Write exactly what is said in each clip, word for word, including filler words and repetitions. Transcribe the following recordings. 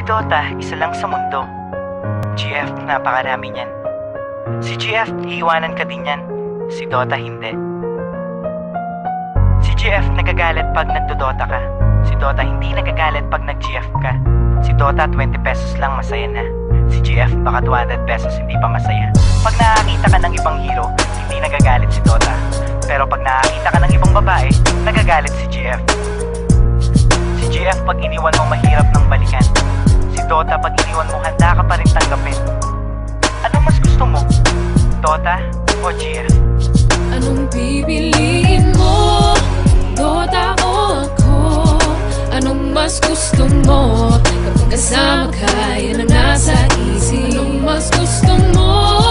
Si Dota, isa lang sa mundo. G F, napakarami niyan. Si G F, iiwanan ka din yan. Si Dota, hindi. Si G F, nagagalit pag nagdodota ka. Si Dota, hindi nagagalit pag nag-G F ka. Si Dota, twenty pesos lang, masaya na. Si G F, baka two hundred pesos, hindi pa masaya. Pag nakakita ka ng ibang hero, hindi nagagalit si Dota. Pero pag nakakita ka ng ibang babae, nagagalit si G F. Si G F, pag iniwan mo, mahirap ng balikan. Si Dota, pag iniwan mo, handa ka pa rin tanggapin. Ano mas gusto mo? Dota o G F? Anong pipiliin mo? Dota o ako? Anong mas gusto mo? Kapag kasama ka, yan ang nasa isip. Anong mas gusto mo?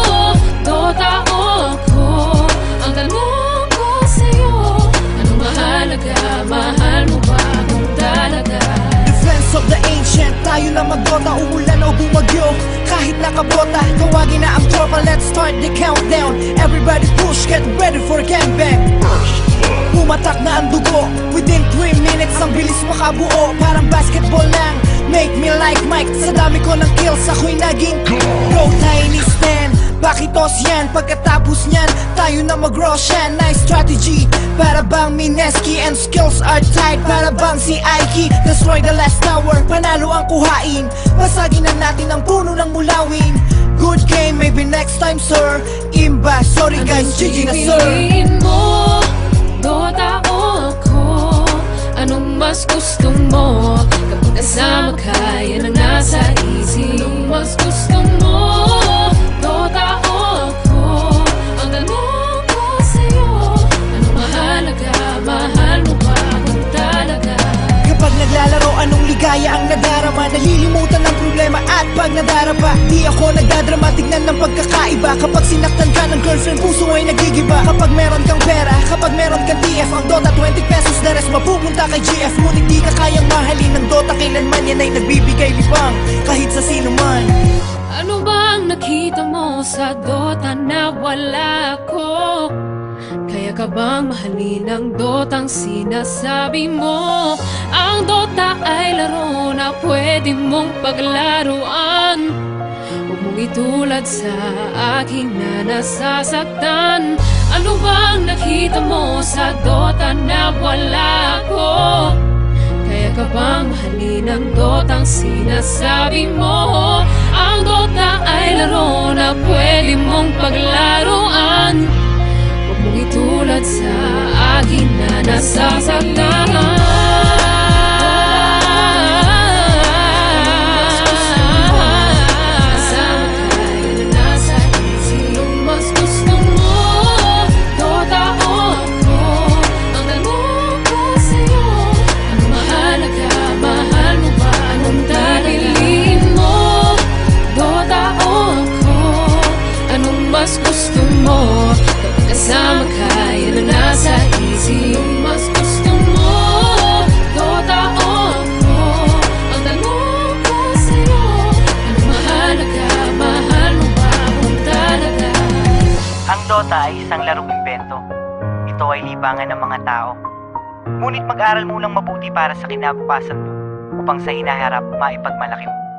Dota o ako? Ang tanong ko sa'yo, anong mahalaga? Mahal mo ba kung talaga? Defense of the ancient, tayo lang mag-Dota, umulan o bumagyo. Kahit nakabota, tawagin na ang tropa. Let's start the countdown. Everybody push, get ready for gangbang. Pumatak na ang dugo, within three minutes ang bilis makabuo. Parang basketball lang, make me like Mike. Sa dami ko ng kills, ako'y naging Bro, tiny stand, pakitos yan. Pagkatapos nyan, tayo na mag-Roshan. Nice strategy, para bang Mineski. And skills are tight, para bang si Aiki. Destroy the last tower, panalo ang kuhain. Basagin na natin ang puno ng mulawin. Good game, maybe next time sir. Imba, sorry guys, G G na sir. Mo, Dota o ako? Anong mas gusto mo? Kapag kasama ka, yan ang nasa isip. Anong mas gusto mo? Dota o ako? Ang tanong ko sa'yo, anong mahalaga? Mahal mo ba kung talaga? Kapag naglalaro, anong ligaya ang nadarama? Nalilimutan ang problema at pag nadarapa, di ako nagdadrama, tignan ng pagkakaiba. Kapag sinaktan ka ng girlfriend, puso ay nagigiba. Kapag meron kang pera, kapag meron kang D F, ang Dota twenty pesos, the rest mapupunta kay G F. Ngunit di ka kayang mahalin ng Dota, kailanman yan ay nagbibigay libang kahit sa sino man. Ano bang nakita mo sa Dota na wala ko? Kaya ka bang mahalin ang Dotang sinasabi mo? Ang Dota ay laro na pwede mong paglaruan. Huwag mong itulad sa aking na nasasaktan. Ano bang nakita mo sa Dota na wala ko? Kaya ka bang mahalin ang Dotang sinasabi mo? Ang Dota ay laro na pwede mong paglaruan. Huwag mong itulad sa akin na nasasaktan. Mas gusto mo, kapag kasama ka, yan ang nasa isip. Mas gusto mo, Dota o ako? Ang tanong ko sa'yo, anong mahalaga? Mahal mo ba kung talaga? Ang Dota ay isang larong imbento. Ito ay libangan ng mga tao. Ngunit mag-aral mo lang mabuti para sa kinabukasan mo upang sa hinaharap maipagmalaki mo.